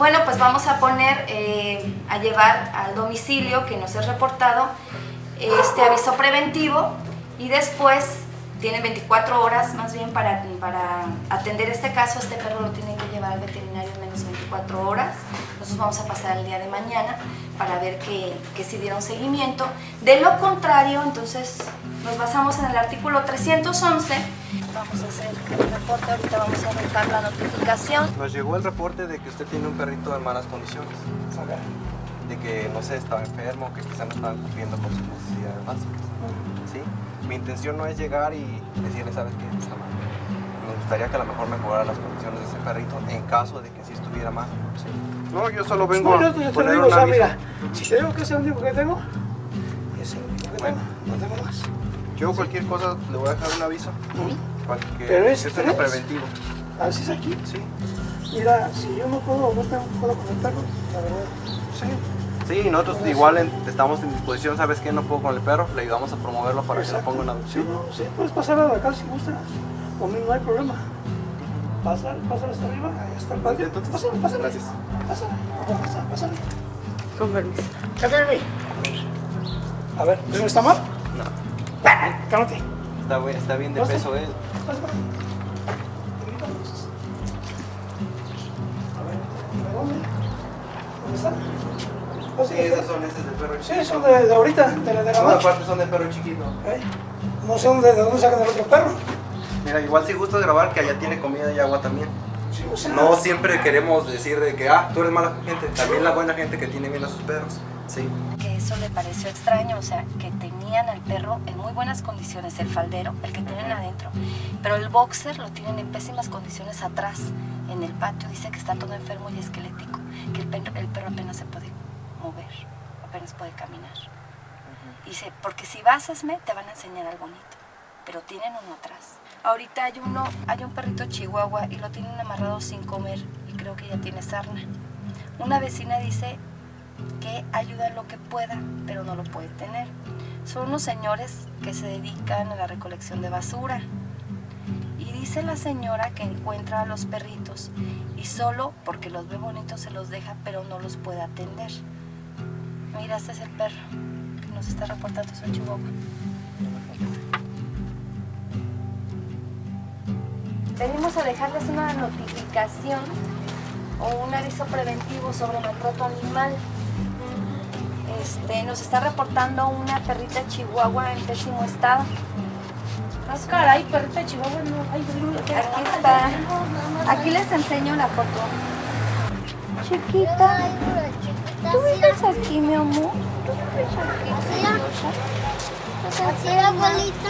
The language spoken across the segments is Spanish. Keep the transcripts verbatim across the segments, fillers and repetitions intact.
Bueno, pues vamos a poner, eh, a llevar al domicilio que nos es reportado este aviso preventivo y después tienen veinticuatro horas más bien para, para atender este caso. Este perro lo tienen que llevar al veterinario en menos de veinticuatro horas. Nosotros vamos a pasar el día de mañana para ver que, que sí dieron seguimiento. De lo contrario, entonces nos basamos en el artículo trescientos once. Vamos a hacer el reporte, ahorita vamos a dejar la notificación. Nos llegó el reporte de que usted tiene un perrito en malas condiciones. De que, no sé, estaba enfermo, que quizá no estaban cumpliendo con sus necesidades básicas. ¿Sí? Mi intención no es llegar y decirle, ¿sabes qué? Está mal. Me gustaría que a lo mejor mejorara las condiciones de ese perrito en caso de que sí estuviera mal. ¿Sí? No, yo solo vengo no, a yo te poner digo, un o sea, aviso. mira, si te digo que es el único que tengo, es el único que Bueno. tengo, no tengo más. Yo cualquier cosa le voy a dejar un aviso. ¿Mm? Para que Pero es esto es tres. preventivo. A ver si es aquí. Sí. Mira, si yo no puedo, no tengo puedo con el perro, la verdad. Sí. Sí, nosotros igual en- estamos en disposición, ¿sabes qué? No puedo con el perro, le ayudamos a promoverlo para Exacto. que lo ponga en adopción. Sí, no, sí, puedes pasar a la casa si gustas. Conmigo no hay problema. Pásale, pásale hasta arriba, ahí está el patio. Entonces, pásale, pásale. Gracias. Pásale, pásale, pásale, pásale. Con permiso. Cálmate. A ver, ¿no está mal? No. Cálmate. Está, bien- está bien de Pásale. peso él. Pásale. A ver, ¿dónde? ¿Dónde está? Sí, esas son esas del perro chiquito. Sí, son de, de ahorita, de la de la Todas noche. partes son de perro chiquito. ¿Eh? No sé dónde, de dónde sacan el otro perro. Mira, igual si gustas grabar que allá tiene comida y agua también. Sí, o sea, No siempre queremos decir de que, ah, tú eres mala gente. También la buena gente que tiene bien a sus perros. Sí. Que eso le pareció extraño, o sea, que tenían al perro en muy buenas condiciones, el faldero, el que tienen adentro, pero el boxer lo tienen en pésimas condiciones atrás, en el patio. Dice que está todo enfermo y esquelético, que el perro, el perro apenas se puede mover, apenas puede caminar. Dice, porque si vas a Esme, te van a enseñar al bonito, pero tienen uno atrás. Ahorita hay uno, hay un perrito chihuahua y lo tienen amarrado sin comer y creo que ya tiene sarna. Una vecina dice que ayuda en lo que pueda, pero no lo puede tener. Son unos señores que se dedican a la recolección de basura. Y dice la señora que encuentra a los perritos y solo porque los ve bonitos se los deja, pero no los puede atender. Mira, este es el perro que nos está reportando su chihuahua. Venimos a dejarles una notificación o un aviso preventivo sobre maltrato animal. Este, nos está reportando una perrita chihuahua en pésimo estado. Ah, caray, perrita chihuahua, no. Ay, Aquí está. Aquí les enseño la foto. Chiquita, ¿tú vives aquí, mi amor? ¿Tú vives aquí? Así la abuelita.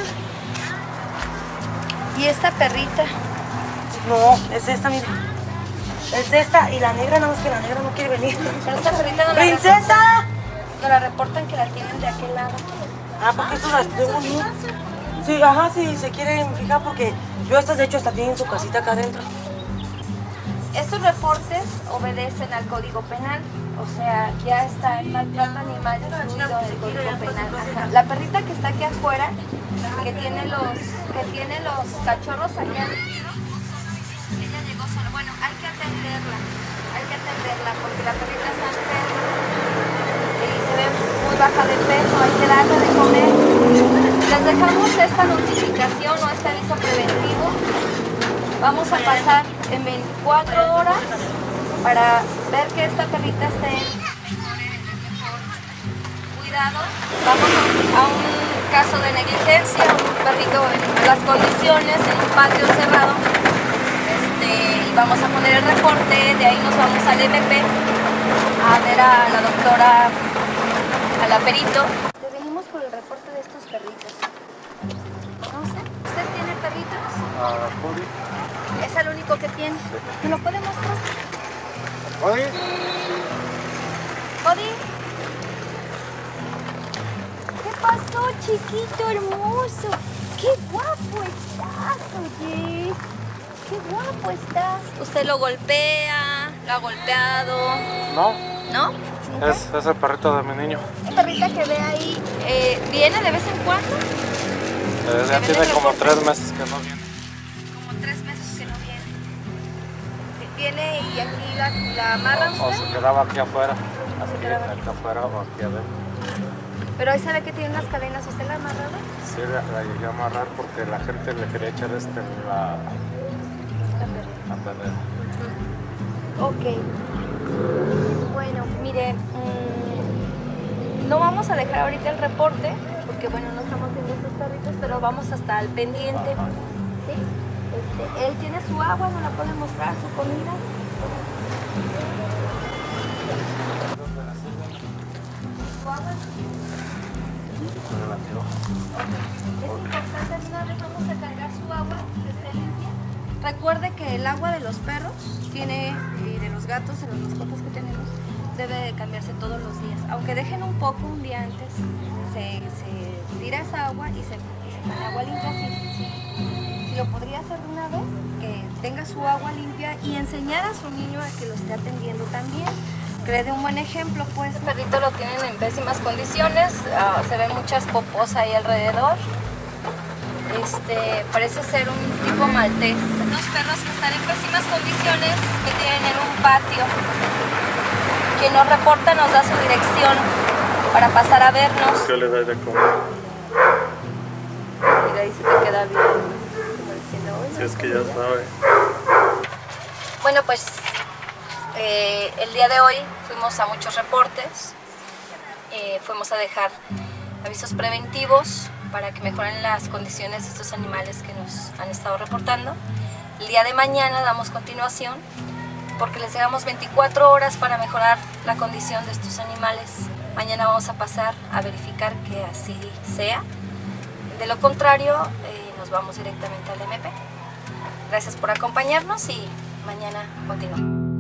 ¿Y esta perrita? No, es esta, mira. Es esta y la negra, nada más que la negra no quiere venir. Pero esta perrita no la, ¡Princesa! nos la reportan que la tienen de aquel lado. Ah, porque estas las tengo yo. Sí, ajá, sí, se quieren fijar porque yo estas de hecho hasta tienen su casita acá adentro. Estos reportes obedecen al Código Penal, o sea, ya está el maltrato animal incluido en el Código Penal. Ajá. La perrita que está aquí afuera, que tiene los, que tiene los cachorros allá, ella llegó sola. Bueno, hay que atenderla, hay que atenderla porque la perrita está enferma y se ve muy baja de peso, hay que darle de comer. Les dejamos esta notificación o este aviso preventivo. Vamos a pasar en veinticuatro horas para ver que esta perrita esté en mejor cuidado. Vamos a un caso de negligencia, un perrito en las condiciones, en un patio cerrado. Este, y vamos a poner el reporte, de ahí nos vamos al M P a ver a la doctora, a la perito. Te venimos por el reporte de estos perritos. No sé, ¿usted tiene perritos? Ah, Cody. Es el único que tiene. ¿Me lo puede mostrar? Cody. Cody. ¿Qué pasó, chiquito hermoso? ¡Qué guapo estás, oye! ¡Qué guapo estás! ¿Usted lo golpea? ¿Lo ha golpeado? No, ¿No? ¿Nunca? es, es el perrito de mi niño. La perrita que ve ahí, eh, ¿viene de vez en cuando? Eh, ya ¿Que tiene viene como reporte? tres meses que no viene. Como tres meses que no viene. tiene y aquí la, la amarra O, o usted. se quedaba aquí afuera, aquí, quedaba aquí afuera o aquí adentro. Pero ahí se ve que tiene unas cadenas, ¿usted la amarraba? Sí, la, la llegué a amarrar porque la gente le quería echar este en la, la perrera. Ok. Bueno, mire, mmm, no vamos a dejar ahorita el reporte, porque bueno, no estamos viendo estos perritos, pero vamos hasta el pendiente. Ajá. ¿Sí? Este, él tiene su agua, no la puede mostrar, su comida. ¿Su agua? Es importante, una vez vamos a cargar su agua, que esté limpia. Recuerde que el agua de los perros tiene, y de los gatos, de las mascotas que tenemos, debe de cambiarse todos los días. Aunque dejen un poco un día antes, se, se tira esa agua y se, y se pone agua limpia. Si, si, si lo podría hacer de una vez, que tenga su agua limpia y enseñar a su niño a que lo esté atendiendo también. Que le dé un buen ejemplo, pues. Este perrito lo tienen en pésimas condiciones, uh, se ven muchas popos ahí alrededor. Este, parece ser un tipo maltés. Los perros que están en pésimas condiciones, que tienen en un patio. Quien nos reporta nos da su dirección para pasar a vernos. ¿Qué le da de comer? Mira, ahí se te queda bien. Como diciendo, "Oye, Si es que ya sabe. Bueno, pues eh, el día de hoy fuimos a muchos reportes, eh, fuimos a dejar avisos preventivos para que mejoren las condiciones de estos animales que nos han estado reportando. El día de mañana damos continuación porque les dejamos veinticuatro horas para mejorar la condición de estos animales. Mañana vamos a pasar a verificar que así sea. De lo contrario, eh, nos vamos directamente al M P. Gracias por acompañarnos y mañana continuamos.